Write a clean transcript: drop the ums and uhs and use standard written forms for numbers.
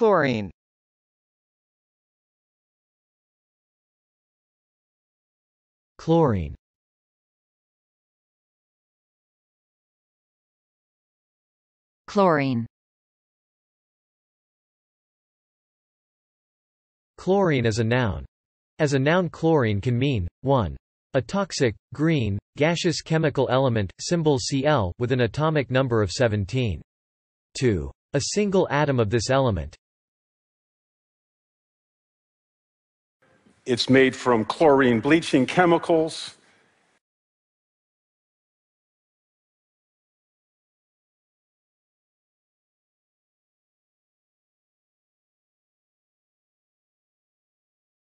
Chlorine. Chlorine. Chlorine. Chlorine is a noun. As a noun, chlorine can mean 1. A toxic, green, gaseous chemical element, symbol Cl, with an atomic number of 17. 2. A single atom of this element. It's made from chlorine bleaching chemicals.